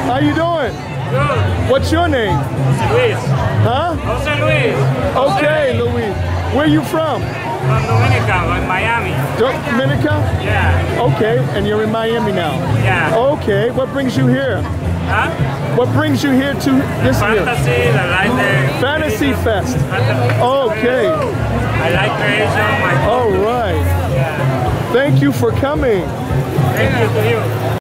How you doing? Good. What's your name? Jose Luis. Huh? Jose Luis. Okay, Luis. Where you from? From Dominica, in Miami. Dominica? Yeah. Okay, and you're in Miami now? Yeah. Okay, what brings you here? Huh? What brings you here to this year? Fantasy, I like the... Fantasy Fest. Fantasy. Okay. I like creation. All right. Yeah. Thank you for coming. Thank you to you.